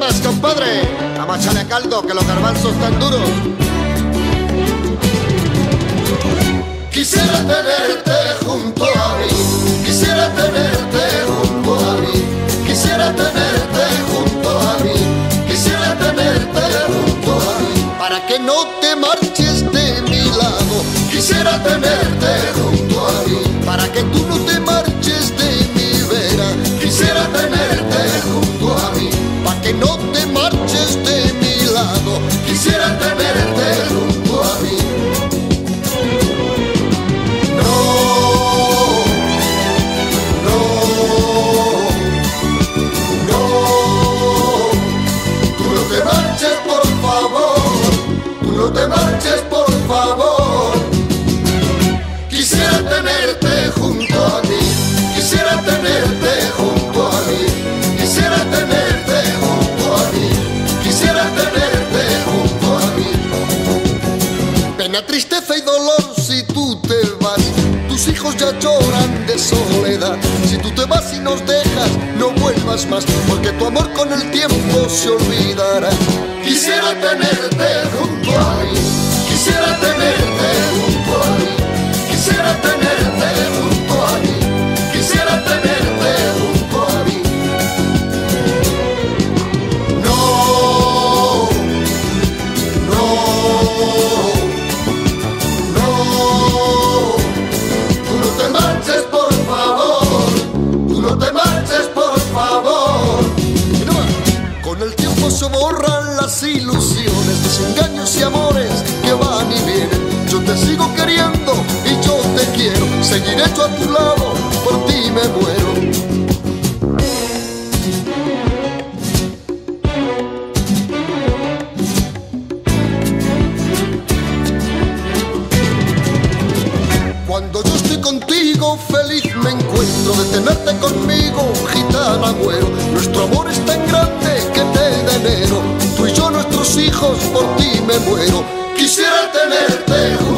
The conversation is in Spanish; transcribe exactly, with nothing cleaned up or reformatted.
buenas, compadre. Vamos a echarle caldo, que los garbanzos están duros. Quisiera tenerte junto a mí, quisiera tenerte junto a mí, quisiera tenerte junto a mí, quisiera tenerte junto a mí, para que no te marches de mi lado. quisiera tenerte junto a mí, para que tú no te marches de mi vera. quisiera tenerte junto a mí, para que no te marches de mi lado. quisiera tenerte junto a mí. No te marches, por favor. Quisiera tenerte junto a mí, quisiera tenerte junto a mí, quisiera tenerte junto a mí, quisiera tenerte junto a mí. Pena, tristeza y dolor si tú te vas. Tus hijos ya lloran de soledad. Si tú te vas y nos dejas, no vuelvas más, porque tu amor con el tiempo se olvidará. Quisiera tenerte junto a mí, quisiera tenerte junto a mí, quisiera tenerte junto a mí, quisiera tenerte junto a mí. No, no, no, tú no te marches, por favor, tú no te marches, por favor. Con el tiempo se borran las ilusiones, desengaños y amores que van y vienen. Yo te sigo queriendo y yo te quiero. Seguiré yo a tu lado, por ti me muero. Cuando yo estoy contigo, feliz me encuentro de tenerte conmigo, gitana muero. Nuestro amor es tan grande que te venero. Tú y yo, nuestros hijos, por ti me muero. Quisiera tenerte junto